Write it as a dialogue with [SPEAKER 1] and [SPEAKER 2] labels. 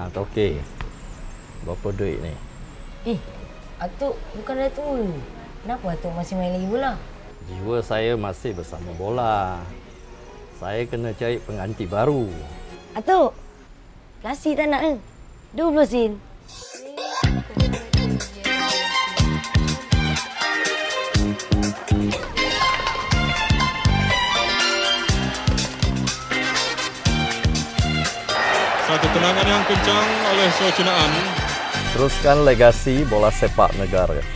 [SPEAKER 1] Okey. Berapa duit ni?
[SPEAKER 2] Atuk bukan dah tua. Kenapa Atuk masih main lagi bola?
[SPEAKER 1] Jiwa saya masih bersama bola. Saya kena cari pengganti baru.
[SPEAKER 2] Atuk, nasi tak nak ke? 20 sen.
[SPEAKER 3] Satu tendangan yang kencang oleh Soe Chun An.
[SPEAKER 1] Teruskan legasi bola sepak negara.